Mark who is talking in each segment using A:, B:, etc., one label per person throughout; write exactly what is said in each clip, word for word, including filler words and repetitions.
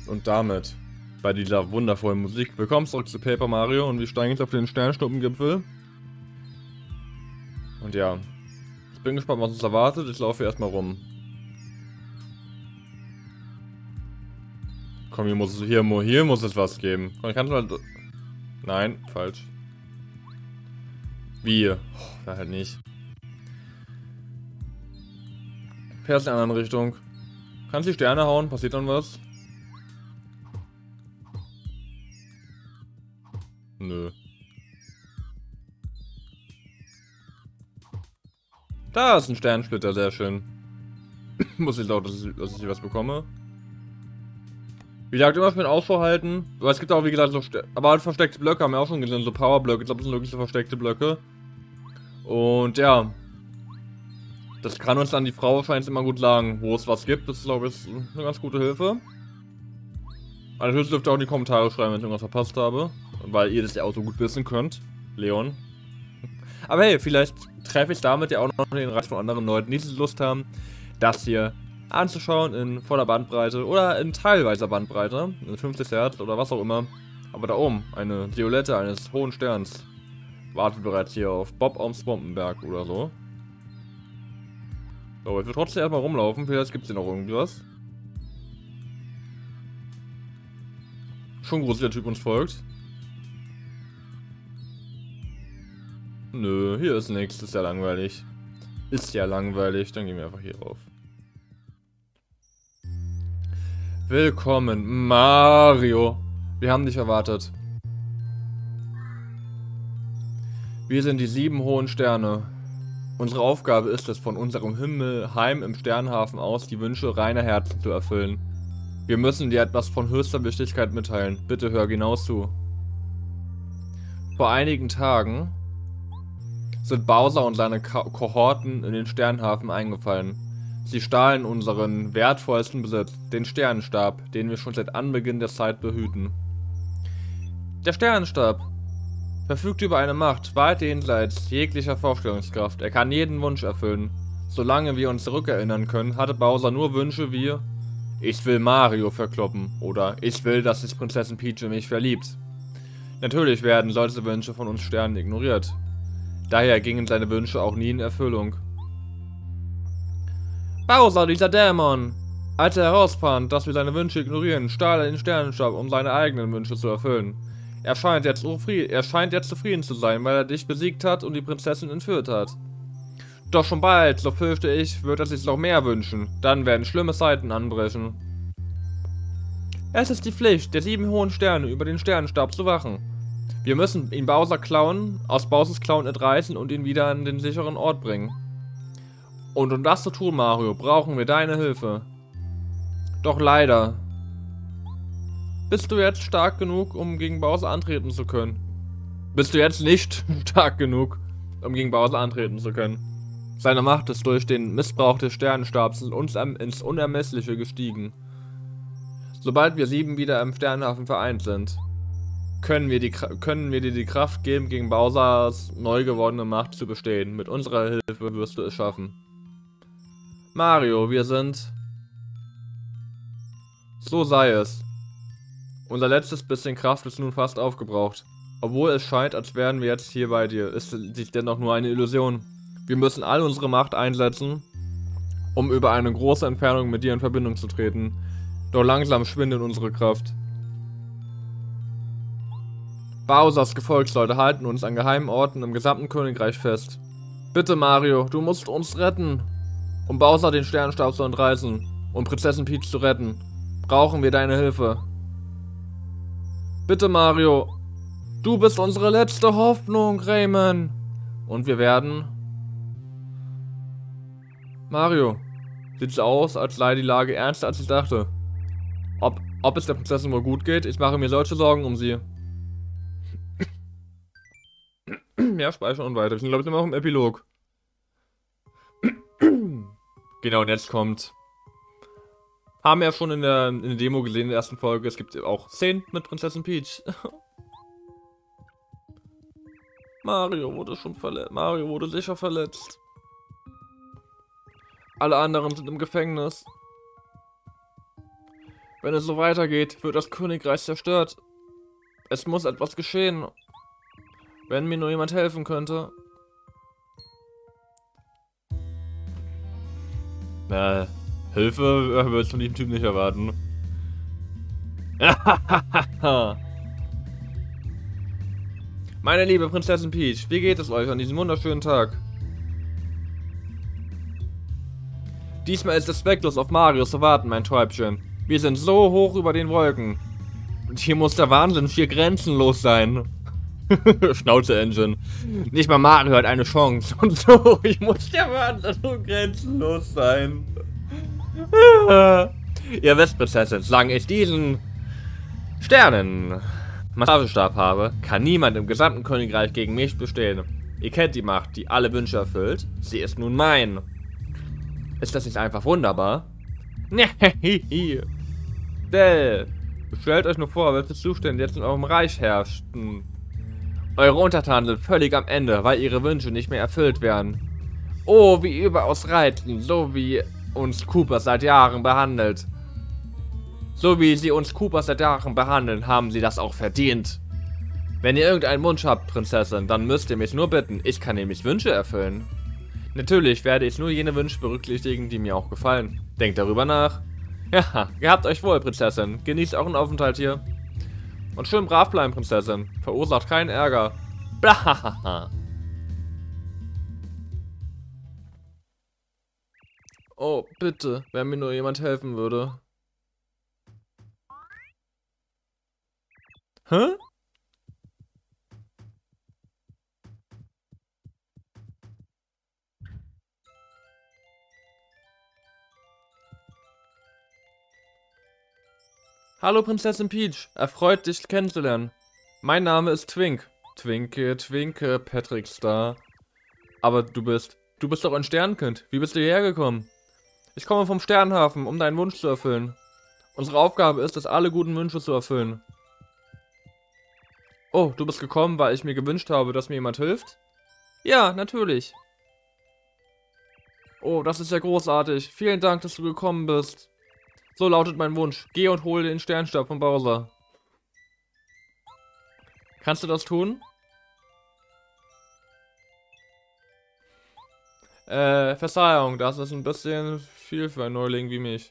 A: Und damit, bei dieser wundervollen Musik, willkommen zurück zu Paper Mario und wir steigen jetzt auf den Sternschnuppengipfel. Und ja, ich bin gespannt, was uns erwartet. Ich laufe hier erstmal rum. Komm, hier muss, hier, hier muss es was geben. Komm, ich kann es mal... Nein, falsch. Wie? Oh, da halt nicht. Fährst in eine andere Richtung. Kannst die Sterne hauen? Passiert dann was? Nö. Da ist ein Sternsplitter, sehr schön. Muss ich laut, dass ich, dass ich hier was bekomme. Wie gesagt, immer schön Ausschau halten. Aber es gibt auch, wie gesagt, so Ster aber halt versteckte Blöcke, haben wir auch schon gesehen, so Powerblöcke. Ich glaube, das sind wirklich so versteckte Blöcke. Und ja. Das kann uns dann die Frau wahrscheinlich immer gut sagen, wo es was gibt. Das ist, glaube ich, eine ganz gute Hilfe. Aber natürlich dürft ihr auch in die Kommentare schreiben, wenn ich irgendwas verpasst habe. Weil ihr das ja auch so gut wissen könnt. Leon. Aber hey, vielleicht treffe ich damit ja auch noch den Rest von anderen Leuten, die Lust haben, das hier anzuschauen in voller Bandbreite oder in teilweiser Bandbreite, in fünfzig Hertz oder was auch immer. Aber da oben, eine Violette eines hohen Sterns wartet bereits hier auf Bob aus Bombenberg oder so. So, ich will trotzdem erstmal rumlaufen, vielleicht gibt es hier noch irgendwas. Schon groß, der Typ uns folgt. Nö, hier ist nichts, ist ja langweilig. Ist ja langweilig, dann gehen wir einfach hier rauf. Willkommen, Mario. Wir haben dich erwartet. Wir sind die sieben hohen Sterne. Unsere Aufgabe ist es, von unserem Himmel heim im Sternhafen aus die Wünsche reiner Herzen zu erfüllen. Wir müssen dir etwas von höchster Wichtigkeit mitteilen. Bitte hör genau zu. Vor einigen Tagen sind Bowser und seine Ko Kohorten in den Sternhafen eingefallen. Sie stahlen unseren wertvollsten Besitz, den Sternenstab, den wir schon seit Anbeginn der Zeit behüten. Der Sternenstab verfügt über eine Macht weit jenseits jeglicher Vorstellungskraft. Er kann jeden Wunsch erfüllen. Solange wir uns zurückerinnern können, hatte Bowser nur Wünsche wie: Ich will Mario verkloppen oder ich will, dass sich Prinzessin Peach in mich verliebt. Natürlich werden solche Wünsche von uns Sternen ignoriert. Daher gingen seine Wünsche auch nie in Erfüllung. Bowser, dieser Dämon! Als er herausfand, dass wir seine Wünsche ignorieren, stahl er den Sternenstab, um seine eigenen Wünsche zu erfüllen. Er scheint, jetzt er scheint jetzt zufrieden zu sein, weil er dich besiegt hat und die Prinzessin entführt hat. Doch schon bald, so fürchte ich, wird er sich noch mehr wünschen. Dann werden schlimme Zeiten anbrechen. Es ist die Pflicht der sieben hohen Sterne, über den Sternenstab zu wachen. Wir müssen ihn Bowser klauen, aus Bowsers Klauen entreißen und ihn wieder an den sicheren Ort bringen. Und um das zu tun, Mario, brauchen wir deine Hilfe. Doch leider. Bist du jetzt stark genug, um gegen Bowser antreten zu können? Bist du jetzt nicht stark genug, um gegen Bowser antreten zu können? Seine Macht ist durch den Missbrauch des Sternenstabs ins Unermessliche gestiegen. Sobald wir sieben wieder im Sternenhafen vereint sind, können wir, die, können wir dir die Kraft geben, gegen Bowsers neu gewordene Macht zu bestehen. Mit unserer Hilfe wirst du es schaffen. Mario, wir sind... So sei es. Unser letztes bisschen Kraft ist nun fast aufgebraucht. Obwohl es scheint, als wären wir jetzt hier bei dir, ist dies dennoch nur eine Illusion. Wir müssen all unsere Macht einsetzen, um über eine große Entfernung mit dir in Verbindung zu treten. Doch langsam schwindet unsere Kraft. Bowsers Gefolgsleute halten uns an geheimen Orten im gesamten Königreich fest. Bitte, Mario, du musst uns retten. Um Bowser den Sternenstab zu entreißen und Prinzessin Peach zu retten, brauchen wir deine Hilfe. Bitte, Mario, du bist unsere letzte Hoffnung, Rayman. Und wir werden... Mario, sieht so aus, als sei die Lage ernster, als ich dachte. Ob, ob es der Prinzessin wohl gut geht? Ich mache mir solche Sorgen um sie. Ja, speichern und weiter. Wir sind, glaube ich, immer noch im Epilog. Genau, und jetzt kommt... Haben wir ja schon in der, in der Demo gesehen, in der ersten Folge. Es gibt auch Szenen mit Prinzessin Peach. Mario wurde schon verletzt. Mario wurde sicher verletzt. Alle anderen sind im Gefängnis. Wenn es so weitergeht, wird das Königreich zerstört. Es muss etwas geschehen. Wenn mir nur jemand helfen könnte. Äh, Hilfe äh, würdest du von diesem Typ nicht erwarten. Meine liebe Prinzessin Peach, wie geht es euch an diesem wunderschönen Tag? Diesmal ist es zwecklos, auf Mario zu warten, mein Täubchen. Wir sind so hoch über den Wolken. Und hier muss der Wahnsinn schier grenzenlos sein. Schnauze Engine. Nicht mal Mario hat eine Chance. Und so, ich muss der Wahnsinn so grenzenlos sein. Ihr wisst, Prinzessin, solange ich diesen Sternen Massagestab habe, kann niemand im gesamten Königreich gegen mich bestehen. Ihr kennt die Macht, die alle Wünsche erfüllt. Sie ist nun mein. Ist das nicht einfach wunderbar? Dell, stellt euch nur vor, welche Zustände jetzt in eurem Reich herrschten. Eure Untertanen sind völlig am Ende, weil ihre Wünsche nicht mehr erfüllt werden. Oh, wie überaus reizend, so wie uns Koopas seit Jahren behandelt. So wie sie uns Koopas seit Jahren behandeln, haben sie das auch verdient. Wenn ihr irgendeinen Wunsch habt, Prinzessin, dann müsst ihr mich nur bitten. Ich kann nämlich Wünsche erfüllen. Natürlich werde ich nur jene Wünsche berücksichtigen, die mir auch gefallen. Denkt darüber nach. Ja, gehabt euch wohl, Prinzessin. Genießt euren Aufenthalt hier. Und schön brav bleiben, Prinzessin. Verursacht keinen Ärger. Blahaha. Oh, bitte, wenn mir nur jemand helfen würde. Hä? Hallo Prinzessin Peach, erfreut dich kennenzulernen. Mein Name ist Twink. Twinke, Twinke, Patrick Star. Aber du bist, du bist doch ein Sternkind. Wie bist du hierher gekommen? Ich komme vom Sternhafen, um deinen Wunsch zu erfüllen. Unsere Aufgabe ist es, alle guten Wünsche zu erfüllen. Oh, du bist gekommen, weil ich mir gewünscht habe, dass mir jemand hilft? Ja, natürlich. Oh, das ist ja großartig. Vielen Dank, dass du gekommen bist. So lautet mein Wunsch. Geh und hole den Sternstab von Bowser. Kannst du das tun? Äh, Verzeihung, das ist ein bisschen viel für einen Neuling wie mich.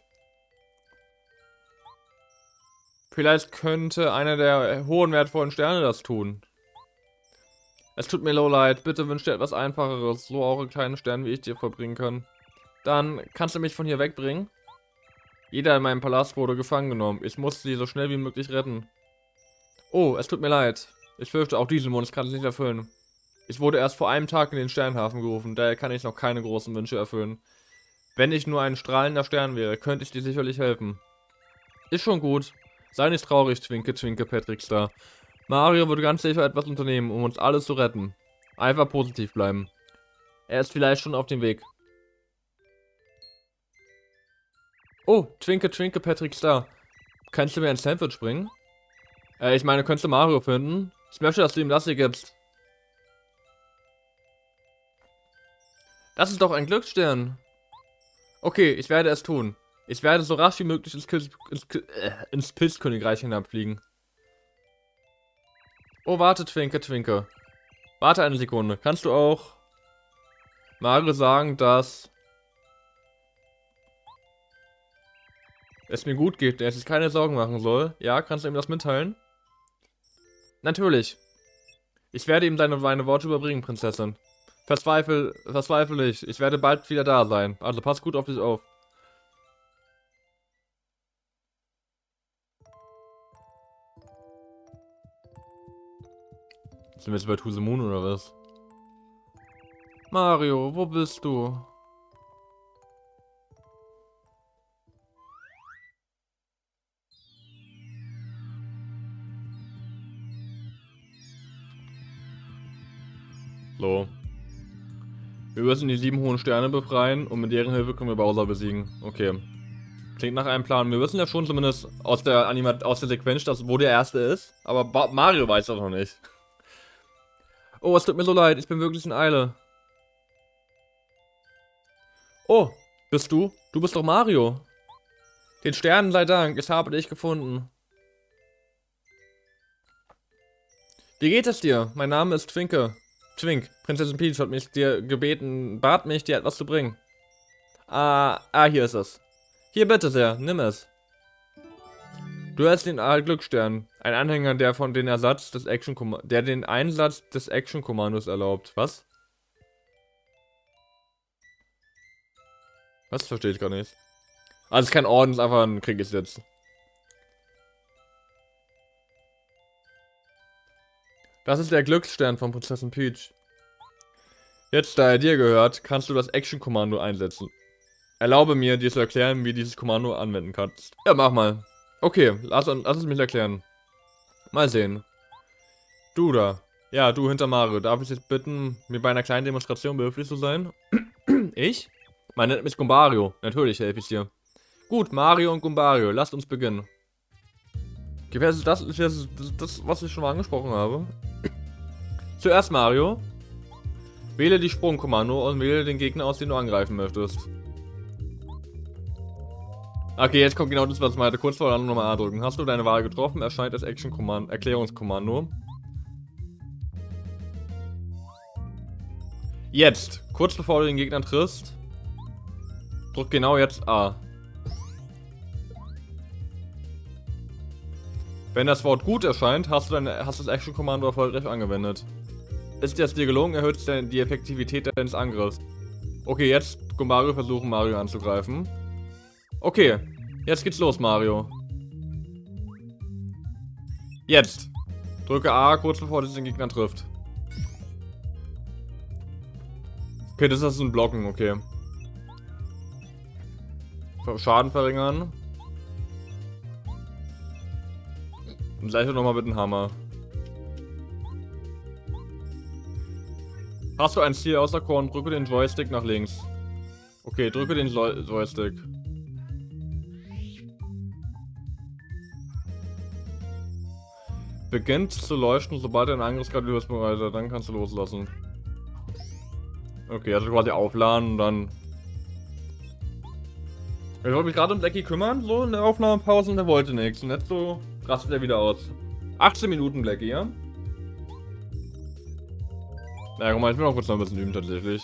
A: Vielleicht könnte einer der hohen wertvollen Sterne das tun. Es tut mir so leid, bitte wünsch dir etwas Einfacheres, so auch einen kleinen Stern wie ich dir verbringen kann. Dann kannst du mich von hier wegbringen? Jeder in meinem Palast wurde gefangen genommen. Ich musste sie so schnell wie möglich retten. Oh, es tut mir leid. Ich fürchte, auch diesen Wunsch kann ich nicht erfüllen. Ich wurde erst vor einem Tag in den Sternhafen gerufen, daher kann ich noch keine großen Wünsche erfüllen. Wenn ich nur ein strahlender Stern wäre, könnte ich dir sicherlich helfen. Ist schon gut. Sei nicht traurig, Twinke, Twinke, Patrick Star. Mario würde ganz sicher etwas unternehmen, um uns alles zu retten. Einfach positiv bleiben. Er ist vielleicht schon auf dem Weg. Oh, Twinke, Twinke, Patrick Star. Kannst du mir ein Sandwich bringen? Äh, ich meine, könntest du Mario finden? Ich möchte, dass du ihm das hier gibst. Das ist doch ein Glücksstern. Okay, ich werde es tun. Ich werde so rasch wie möglich ins, Kil ins, äh, ins Pilzkönigreich hinabfliegen. Oh, warte, Twinke, Twinke. Warte eine Sekunde. Kannst du auch Mario sagen, dass es mir gut geht, der sich keine Sorgen machen soll? Ja, kannst du ihm das mitteilen? Natürlich. Ich werde ihm deine, deine Worte überbringen, Prinzessin. Verzweifel, verzweifel nicht. Ich werde bald wieder da sein. Also pass gut auf dich auf. Sind wir jetzt bei To the Moon oder was? Mario, wo bist du? So. Wir müssen die sieben hohen Sterne befreien und mit deren Hilfe können wir Bowser besiegen. Okay. Klingt nach einem Plan. Wir wissen ja schon zumindest aus der Anima aus der Sequenz, dass wo der erste ist. Aber ba Mario weiß das noch nicht. Oh, es tut mir so leid. Ich bin wirklich in Eile. Oh, bist du? Du bist doch Mario. Den Sternen sei Dank, ich habe dich gefunden. Wie geht es dir? Mein Name ist Twinke. Twink, Prinzessin Peach hat mich dir gebeten, bat mich, dir etwas zu bringen. Ah, ah, hier ist es. Hier bitte sehr, nimm es. Du hast den A-Glücksstern, ein Anhänger, der von den Ersatz des Action der den Einsatz des Action-Kommandos erlaubt. Was? Was verstehe ich gar nicht. Also es ist kein Orden, es ist einfach ein Krieg ist jetzt. Das ist der Glücksstern von Prinzessin Peach. Jetzt, da er dir gehört, kannst du das Action-Kommando einsetzen. Erlaube mir, dir zu erklären, wie dieses Kommando anwenden kannst. Ja, mach mal. Okay, lass, lass es mich erklären. Mal sehen. Du da. Ja, du hinter Mario. Darf ich dich bitten, mir bei einer kleinen Demonstration behilflich zu sein? Ich? Man nennt mich Gumbario. Natürlich helfe ich dir. Gut, Mario und Gumbario, lasst uns beginnen. Okay, das ist das, das, das, das, was ich schon mal angesprochen habe. Zuerst Mario. Wähle die Sprungkommando und wähle den Gegner aus, den du angreifen möchtest. Okay, jetzt kommt genau das, was ich meinte. Kurz vor dann nochmal A drücken. Hast du deine Wahl getroffen? Erscheint das Action-Kommando, Erklärungskommando. Jetzt, kurz bevor du den Gegner triffst, drück genau jetzt A. Wenn das Wort gut erscheint, hast du, deine, hast das Action-Kommando erfolgreich angewendet. Ist es dir gelungen, erhöht es die Effektivität deines Angriffs. Okay, jetzt Gumbario versuchen, Mario anzugreifen. Okay, jetzt geht's los, Mario. Jetzt. Drücke A, kurz bevor du den Gegner trifft. Okay, das ist ein Blocken, okay. Schaden verringern. Und gleich nochmal mit dem Hammer. Hast du ein Ziel außer Korn, drücke den Joystick nach links. Okay, drücke den Lo Joystick. Beginnt zu leuchten, sobald dein Angriffsgrad hilfsbereit ist, dann kannst du loslassen. Okay, also quasi aufladen und dann... Ich wollte mich gerade um Blackie kümmern, so in der Aufnahmepause, und der wollte nichts. Und jetzt so rastet er wieder aus. achtzehn Minuten Blackie, ja? Na ja, guck mal, ich will noch kurz noch ein bisschen üben tatsächlich.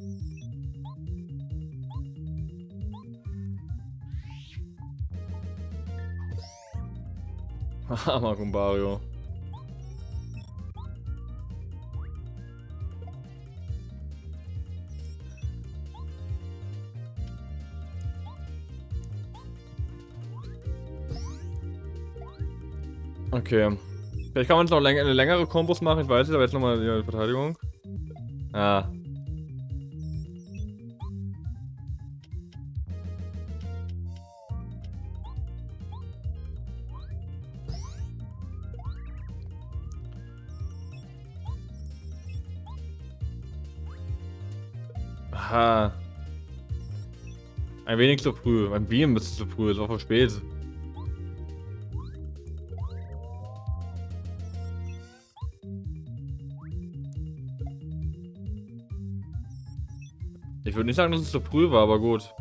A: Haha, Gumbario. Okay. Vielleicht kann man jetzt noch läng eine längere Kombos machen, ich weiß nicht, aber jetzt nochmal die Verteidigung. Ah. Aha. Ein wenig zu früh. Mein Beam ist zu früh, ist auch zu spät. Ich würde nicht sagen, dass es zu früh war, aber gut.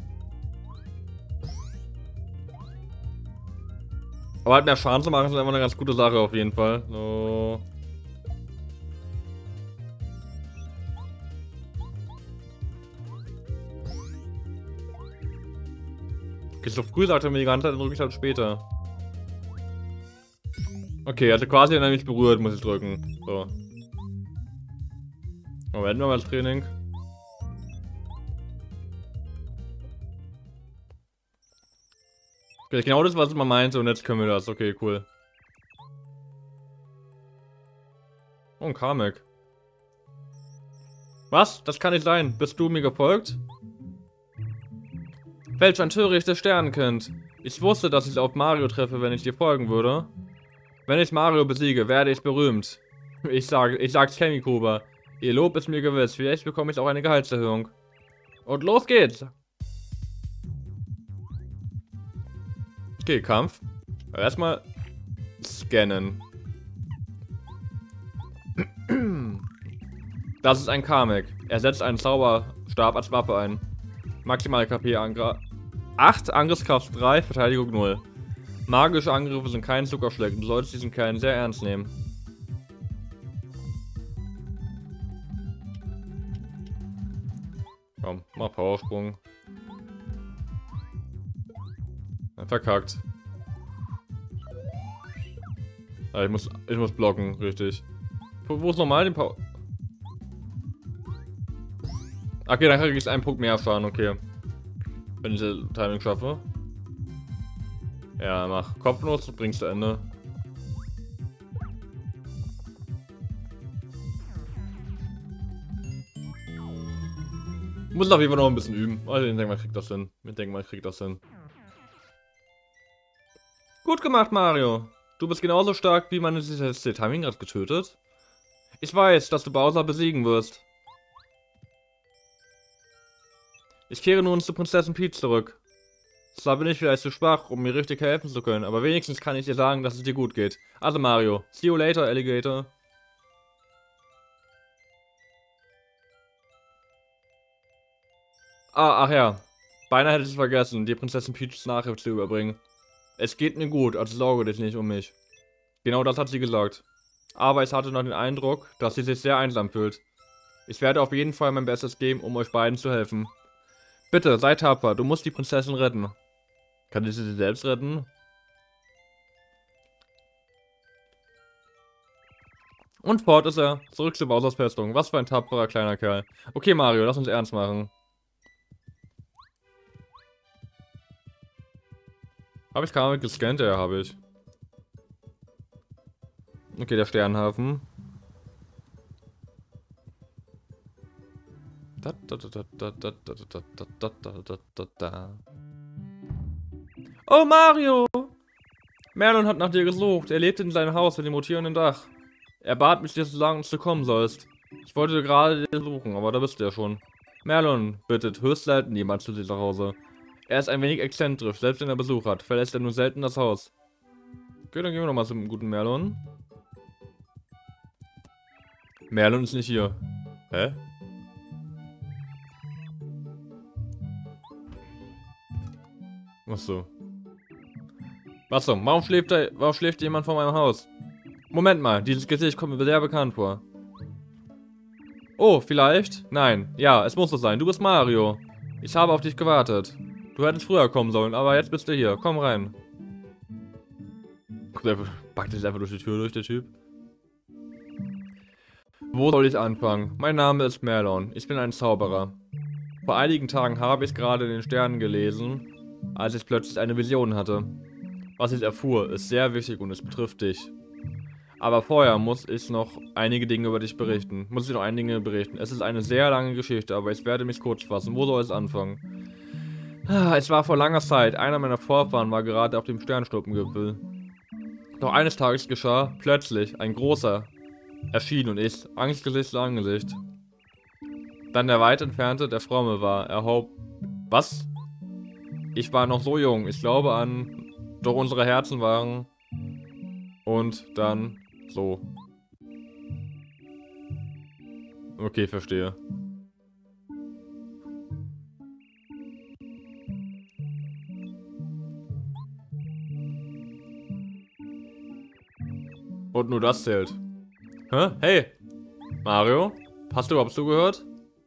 A: Aber halt mehr Schaden zu machen, ist einfach eine ganz gute Sache auf jeden Fall. So. Okay, so früh sagt er mir die ganze Zeit, dann drücke ich halt später. Okay, also quasi wenn er mich berührt, muss ich drücken. So. Moment mal das Training. Okay, genau das, was man meinte, und jetzt können wir das. Okay, cool. Oh, ein Kamek. Was? Das kann nicht sein. Bist du mir gefolgt? Welch ein törichtes Sternenkind. Ich wusste, dass ich auf Mario treffe, wenn ich dir folgen würde. Wenn ich Mario besiege, werde ich berühmt. Ich sage, ich sag's Chemikuba. Ihr Lob ist mir gewiss. Vielleicht bekomme ich auch eine Gehaltserhöhung. Und los geht's! Okay, Kampf. Erstmal scannen. Das ist ein Kamek. Er setzt einen Zauberstab als Waffe ein. Maximale K P Angriff. acht, Angriffskraft drei, Verteidigung null. Magische Angriffe sind kein Zuckerschleck. Du solltest diesen Kerl sehr ernst nehmen. Komm, mach Powersprung. Verkackt. Ah, ich muss, ich muss blocken, richtig. Wo, wo ist nochmal den Power? Okay, dann kriege ich einen Punkt mehr fahren, okay. Wenn ich das Timing schaffe. Ja, mach Kopfnuss, bringst du Ende. Muss auf jeden Fall noch ein bisschen üben. Also ich denke mal, ich krieg das hin. Ich denke mal, ich krieg das hin. Gut gemacht, Mario. Du bist genauso stark wie meine das Timing gerade getötet. Ich weiß, dass du Bowser besiegen wirst. Ich kehre nun zu Prinzessin Peach zurück. Zwar bin ich vielleicht zu schwach, um mir richtig helfen zu können, aber wenigstens kann ich dir sagen, dass es dir gut geht. Also Mario, see you later, Alligator. Ah, ach ja. Beinahe hätte ich es vergessen, die Prinzessin Peachs Nachricht zu überbringen. Es geht mir gut, also sorge dich nicht um mich. Genau das hat sie gesagt. Aber ich hatte noch den Eindruck, dass sie sich sehr einsam fühlt. Ich werde auf jeden Fall mein Bestes geben, um euch beiden zu helfen. Bitte, sei tapfer, du musst die Prinzessin retten. Kann ich sie selbst retten? Und fort ist er. Zurück zu Bowsers Festung. Was für ein tapferer kleiner Kerl. Okay, Mario, lass uns ernst machen. Habe ich gerade gescannt? Ja, habe ich. Okay, der Sternhafen. Da, da, da, da, da, da, da, da, da, da, da. Oh, Mario! Merlon hat nach dir gesucht. Er lebte in seinem Haus mit dem rotierenden Dach. Er bat mich, dir zu sagen, dass du kommen sollst. Ich wollte gerade dir suchen, aber da bist du ja schon. Merlon bittet höchst selten jemand zu dir nach Hause. Er ist ein wenig exzentrisch, selbst wenn er Besuch hat, verlässt er nur selten das Haus. Okay, dann gehen wir nochmal zum guten Merlon. Merlon ist nicht hier. Hä? Achso. Achso, warum schläft da, warum schläft jemand vor meinem Haus? Moment mal, dieses Gesicht kommt mir sehr bekannt vor. Oh, vielleicht? Nein. Ja, es muss so sein. Du bist Mario. Ich habe auf dich gewartet. Du hättest früher kommen sollen, aber jetzt bist du hier. Komm rein. Der packt sich einfach durch die Tür durch, der Typ. Wo soll ich anfangen? Mein Name ist Merlon. Ich bin ein Zauberer. Vor einigen Tagen habe ich gerade in den Sternen gelesen, als ich plötzlich eine Vision hatte. Was ich erfuhr, ist sehr wichtig und es betrifft dich. Aber vorher muss ich noch einige Dinge über dich berichten. Muss ich noch einige Dinge berichten. Es ist eine sehr lange Geschichte, aber ich werde mich kurz fassen. Wo soll es anfangen? Es war vor langer Zeit. Einer meiner Vorfahren war gerade auf dem Sternschnuppengipfel. Doch eines Tages geschah plötzlich ein großer erschien und ich, Angstgesicht zu Angesicht. Dann der weit entfernte, der Fromme war, erhob... Was? Ich war noch so jung, ich glaube an... Doch unsere Herzen waren... Und dann... So. Okay, verstehe. Und nur das zählt. Hä? Hey! Mario? Hast du überhaupt zugehört?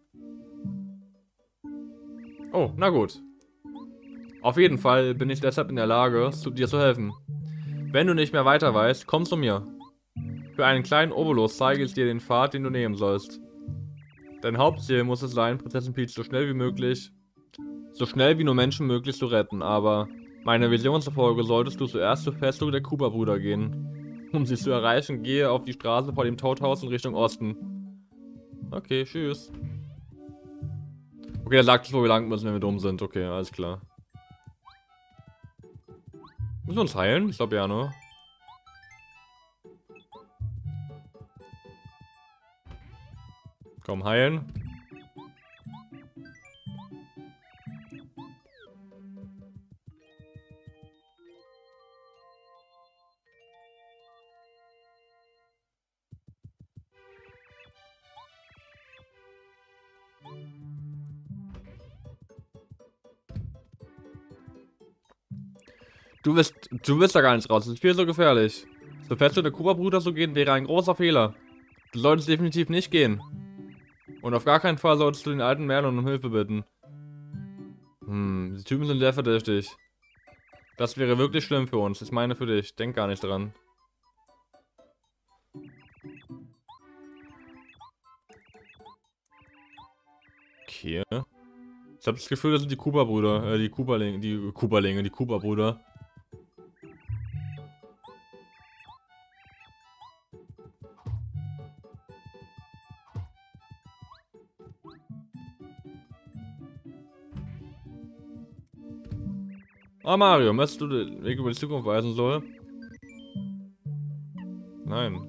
A: Oh, na gut. Auf jeden Fall bin ich deshalb in der Lage, dir zu helfen. Wenn du nicht mehr weiter weißt, komm zu mir. Für einen kleinen Obolus zeige ich dir den Pfad, den du nehmen sollst. Dein Hauptziel muss es sein, Prinzessin Peach so schnell wie möglich, so schnell wie nur Menschen möglich zu retten, aber meiner Vision zufolge solltest du zuerst zur Festung der Koopa-Brüder gehen. Um sie zu erreichen, gehe auf die Straße vor dem Toadhaus in Richtung Osten. Okay, tschüss. Okay, er sagt, wo wir lang müssen, wenn wir dumm sind. Okay, alles klar. Müssen wir uns heilen? Ich glaube ja, ne? Komm, heilen. Du bist, du bist da gar nicht raus. Das ist viel so gefährlich. So fest zu der Kuba-Bruder zu gehen, wäre ein großer Fehler. Du solltest definitiv nicht gehen. Und auf gar keinen Fall solltest du den alten Merlin um Hilfe bitten. Hm, die Typen sind sehr verdächtig. Das wäre wirklich schlimm für uns. Ich meine für dich. Denk gar nicht dran. Okay. Ich habe das Gefühl, das sind die Kuba-Brüder. Äh, die Kuba-Linge, die Kuba-Linge, die Kuba-Brüder. Ah, Mario, möchtest du den Weg über die Zukunft weisen soll? Nein.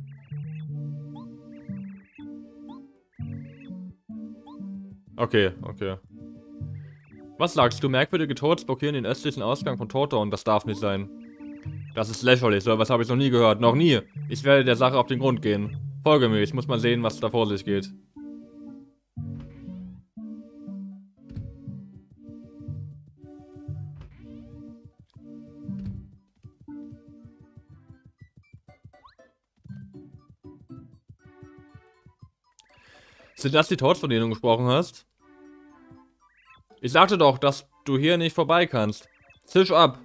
A: Okay, okay. Was sagst du? Merkwürdige Toads blockieren den östlichen Ausgang von Toton. Das darf nicht sein. Das ist lächerlich, so was habe ich noch nie gehört. Noch nie. Ich werde der Sache auf den Grund gehen. Folge mir, ich muss mal sehen, was da vor sich geht. Sind das die Toads, von denen du gesprochen hast? Ich sagte doch, dass du hier nicht vorbei kannst. Zisch ab.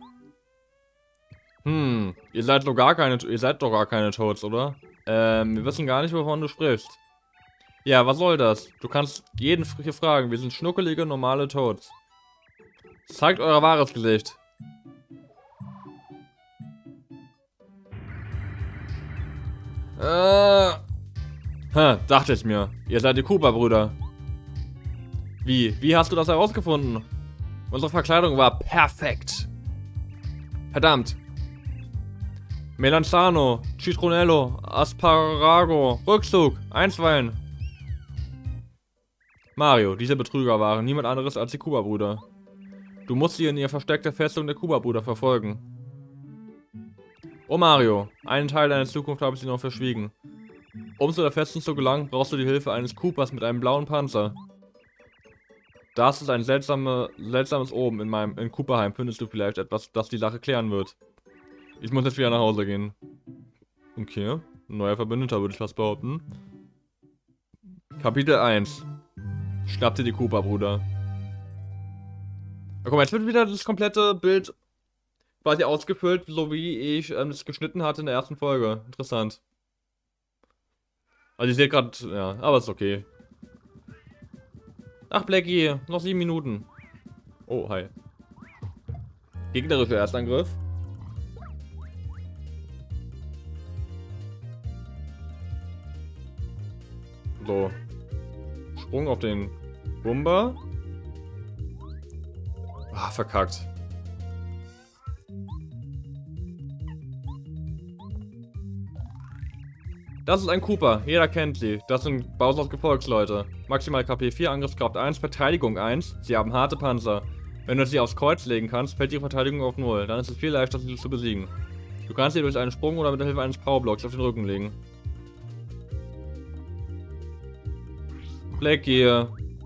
A: Hm, ihr seid doch gar keine, ihr seid doch gar keine Toads, oder? Ähm, wir wissen gar nicht, wovon du sprichst. Ja, was soll das? Du kannst jeden hier fragen, wir sind schnuckelige, normale Toads. Zeigt euer wahres Gesicht. Äh... Ha, dachte ich mir. Ihr seid die Kuba-Brüder. Wie? Wie hast du das herausgefunden? Unsere Verkleidung war perfekt. Verdammt. Melanzano, Citronello, Asparago, Rückzug, einstweilen. Mario, diese Betrüger waren niemand anderes als die Kuba-Brüder. Du musst sie in ihr versteckte Festung der Kuba-Brüder verfolgen. Oh Mario, einen Teil deiner Zukunft habe ich dir noch verschwiegen. Um zu der Festung zu gelangen, brauchst du die Hilfe eines Koopas mit einem blauen Panzer. Das ist ein seltsame, seltsames Oben in meinem in Koopaheim. Findest du vielleicht etwas, das die Sache klären wird? Ich muss jetzt wieder nach Hause gehen. Okay, ein neuer Verbündeter, würde ich fast behaupten. Kapitel eins. Schnapp dir die Koopa-Brüder. Guck mal, jetzt wird wieder das komplette Bild quasi ausgefüllt, so wie ich ähm, es geschnitten hatte in der ersten Folge. Interessant. Also ich sehe gerade, ja, aber ist okay. Ach, Blackie, noch sieben Minuten. Oh, hi. Gegnerischer Erstangriff. So. Sprung auf den Bumba. Ah, verkackt. Das ist ein Koopa, jeder kennt sie. Das sind Bowsers Gefolgsleute. Maximal K P vier, Angriffskraft eins, Verteidigung eins. Sie haben harte Panzer. Wenn du sie aufs Kreuz legen kannst, fällt ihre Verteidigung auf null. Dann ist es viel leichter, sie zu besiegen. Du kannst sie durch einen Sprung oder mit der Hilfe eines Powerblocks auf den Rücken legen. Blackie.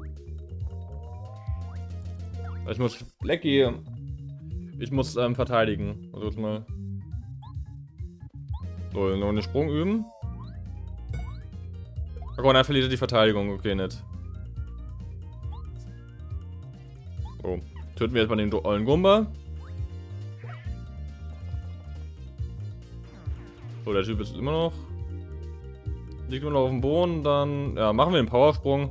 A: Ich muss... Blackie. Ich muss ähm, verteidigen. Also jetzt mal... So, noch einen Sprung üben. Okay, dann verliert er die Verteidigung. Okay, nett. So. Töten wir jetzt mal den ollen Gumba. So, der Typ ist immer noch... Liegt immer noch auf dem Boden. Dann... Ja, machen wir den Powersprung.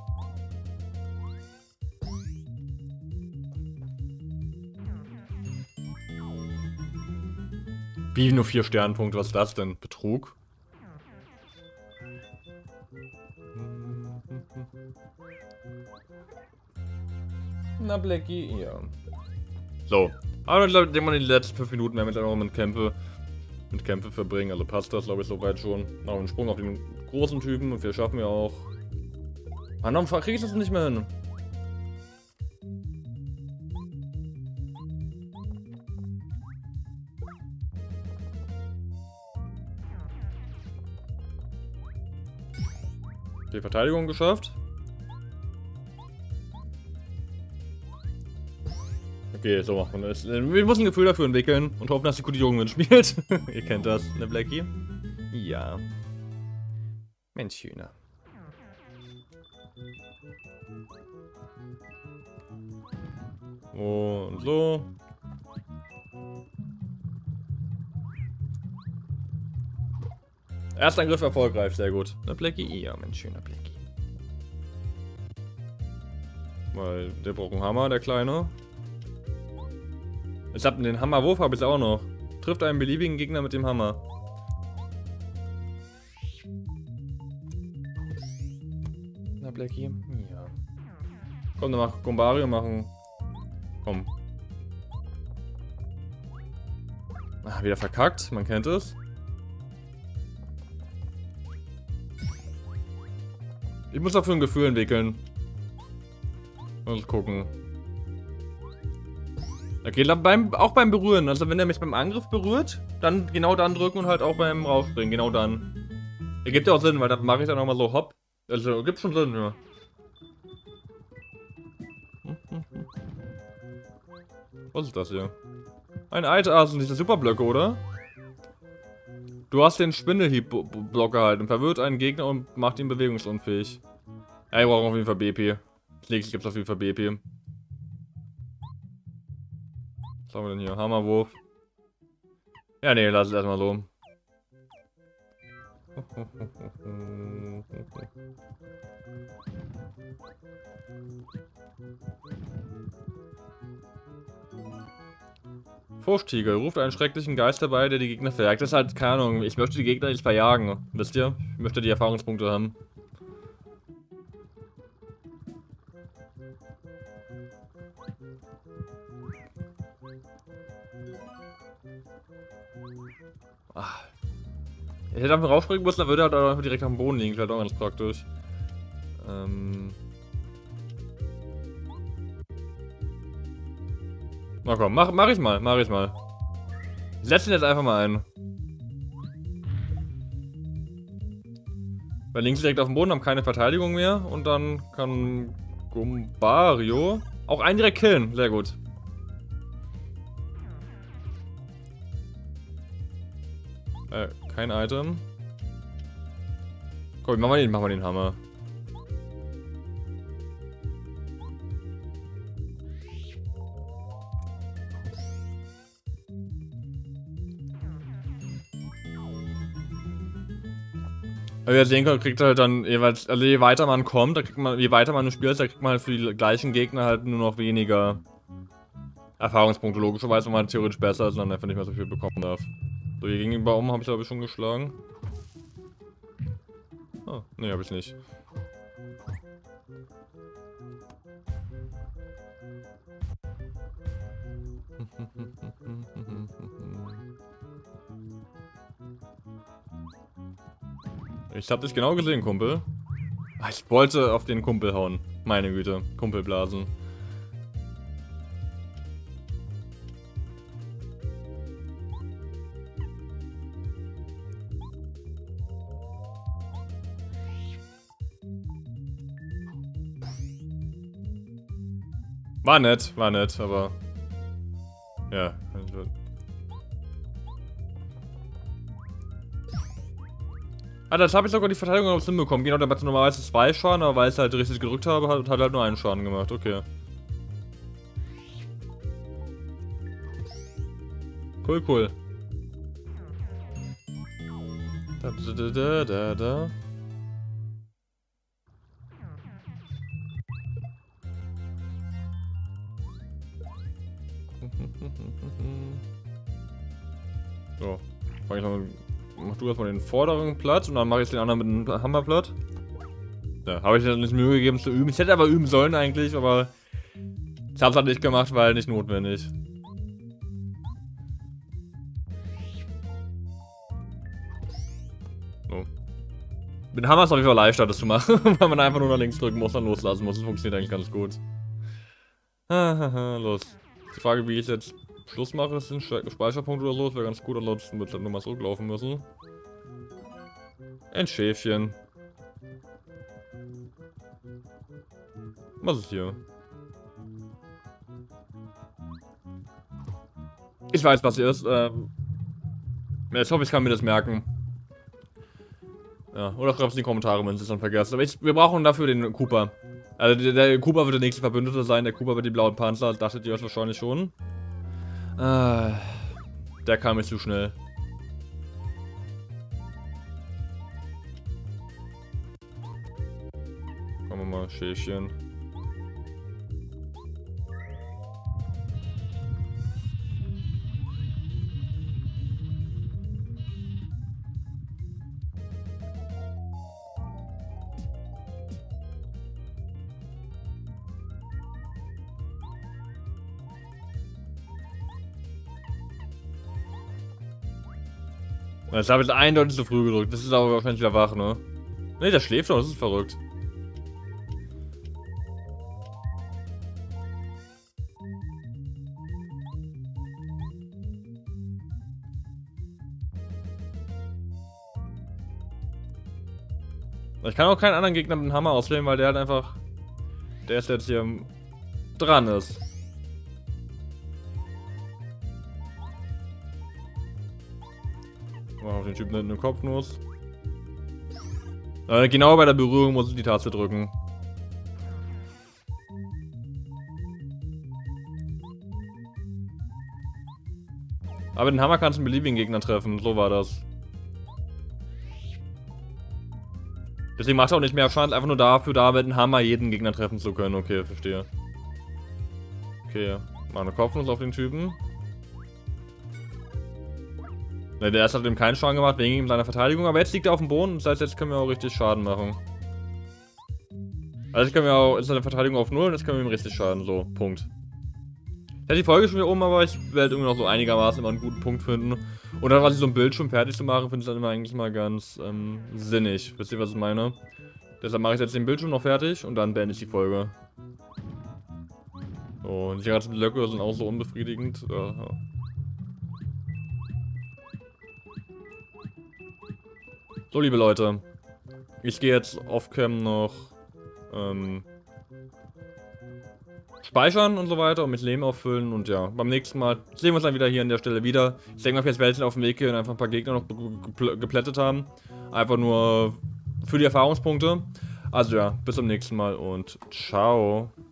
A: Wie nur vier Sternpunkte? Was ist das denn? Betrug? Na, Blackie, ja. So. Aber ich glaube, wir die letzten fünf Minuten werden wir dann auch mit Kämpfe, mit Kämpfe verbringen. Also passt das, glaube ich, soweit schon. Noch einen Sprung auf den großen Typen und wir schaffen ja auch. Ah, noch kriege ich das nicht mehr hin. Die Verteidigung geschafft. Okay, so macht man das. Wir müssen ein Gefühl dafür entwickeln und hoffen, dass die gute Jungen mitspielt. Ihr kennt das, ne Blackie? Ja. Mensch, Hühner. Und so. Erstangriff erfolgreich, sehr gut. Ne Blackie? Ja, Mensch, schöner Blackie. Weil der braucht einen Hammer, der Kleine. Ich hab den Hammerwurf habe ich auch noch. Trifft einen beliebigen Gegner mit dem Hammer. Na Blackie? Ja. Komm, dann mach Gombario machen. Komm. Ah, wieder verkackt, man kennt es. Ich muss dafür ein Gefühl entwickeln. Mal gucken. Okay, beim, auch beim Berühren. Also wenn er mich beim Angriff berührt, dann genau dann drücken und halt auch beim Rausspringen. Genau dann. Ergibt ja auch Sinn, weil dann mache ich dann nochmal so hopp. Also gibt schon Sinn, ja. Was ist das hier? Ein Eitasen, diese Superblöcke, oder? Du hast den Spindelhieb-Blocker halt und verwirrt einen Gegner und macht ihn bewegungsunfähig. Ja, ich brauche auf jeden Fall B P. Nächstes gibt es auf jeden Fall B P. Was haben wir denn hier? Hammerwurf. Ja, nee, lass es erstmal so. Furchttiger ruft einen schrecklichen Geist herbei, der die Gegner verjagt. Das ist halt, keine Ahnung, ich möchte die Gegner nicht verjagen. Wisst ihr? Ich möchte die Erfahrungspunkte haben. Ach. Ich hätte einfach raufspringen müssen, dann würde er halt direkt am Boden liegen. Vielleicht auch ganz praktisch. Ähm. Na komm, mach, mach ich mal, mach ich mal. Ich setze ihn jetzt einfach mal ein. Weil links direkt auf dem Boden haben keine Verteidigung mehr. Und dann kann Gombario auch einen direkt killen. Sehr gut. Äh, kein Item. Komm, machen wir den, machen wir den Hammer. Wie ihr sehen könnt, kriegt er halt dann jeweils, also je weiter man kommt, da kriegt man, je weiter man spielt, da kriegt man halt für die gleichen Gegner halt nur noch weniger Erfahrungspunkte. Logischerweise, wenn man theoretisch besser ist und dann einfach nicht mehr so viel bekommen darf. So, hier gegen den Baum habe ich glaube ich schon geschlagen. Ah, ne, habe ich nicht. Ich hab dich genau gesehen, Kumpel. Ich wollte auf den Kumpel hauen. Meine Güte. Kumpelblasen. War nett, war nett, aber... Ja. Ah, das habe ich sogar die Verteidigung aufs hinbekommen. Genau, der hat normalerweise zwei Schaden, aber weil ich es halt richtig gedrückt habe, hat, hat halt nur einen Schaden gemacht. Okay. Cool, cool. Da, da, da, da, da. So, fange ich mal. Mach du erstmal den vorderen Platz und dann mache ich den anderen mit dem Hammer platt. Ja, habe ich mir nicht Mühe gegeben zu üben. Ich hätte aber üben sollen eigentlich, aber ich habe es halt nicht gemacht, weil nicht notwendig. So. Mit dem Hammer ist es auf jeden Fall leichter, das zu machen, weil man einfach nur nach links drücken muss und loslassen muss. Das funktioniert eigentlich ganz gut. Los. Die Frage, wie ich jetzt Schluss mache, ist ein Speicherpunkt oder so. Das wäre ganz gut, ansonsten wird es halt nur mal zurücklaufen müssen. Ein Schäfchen. Was ist hier? Ich weiß, was hier ist. Ähm, ja, ich hoffe, ich kann mir das merken. Ja, oder schreibt es in die Kommentare, wenn Sie es dann vergessen. Aber ich, wir brauchen dafür den Cooper. Also der, der Cooper wird der nächste Verbündete sein. Der Cooper wird die blauen Panzer. Dachtet ihr euch wahrscheinlich schon. Ah, der kam mir zu schnell. Kommen wir mal, Schäfchen. Das habe ich jetzt eindeutig zu früh gedrückt. Das ist aber wahrscheinlich wieder wach, ne? Ne, der schläft doch, das ist verrückt. Ich kann auch keinen anderen Gegner mit dem Hammer auswählen, weil der halt einfach... Der ist jetzt hier dran ist. Mach auf den Typen hinten im Kopfnuss. Äh, genau bei der Berührung muss ich die Taste drücken. Aber den Hammer kannst du einen beliebigen Gegner treffen, so war das. Deswegen macht er auch nicht mehr Schaden, einfach nur dafür da, mit dem Hammer jeden Gegner treffen zu können. Okay, verstehe. Okay, mach eine Kopfnuss auf den Typen. Ne, der erste hat ihm keinen Schaden gemacht, wegen ihm seiner Verteidigung, aber jetzt liegt er auf dem Boden, das heißt, jetzt können wir auch richtig Schaden machen. Also jetzt können wir auch, ist seine Verteidigung auf null und jetzt können wir ihm richtig Schaden, so, Punkt. Ich hätte die Folge schon wieder um, aber ich werde irgendwie noch so einigermaßen immer einen guten Punkt finden. Und dann, was ich so ein Bildschirm fertig zu machen, finde ich dann immer eigentlich mal ganz ähm, sinnig. Wisst ihr, was ich meine? Deshalb mache ich jetzt den Bildschirm noch fertig und dann beende ich die Folge. So, und die ganzen Blöcke sind auch so unbefriedigend. Ja. So, liebe Leute, ich gehe jetzt off-cam noch ähm, speichern und so weiter und mit Leben auffüllen und ja, beim nächsten Mal sehen wir uns dann wieder hier an der Stelle wieder. Ich denke mal, jetzt welche auf dem Weg gehen und einfach ein paar Gegner noch geplättet haben. Einfach nur für die Erfahrungspunkte. Also ja, bis zum nächsten Mal und ciao.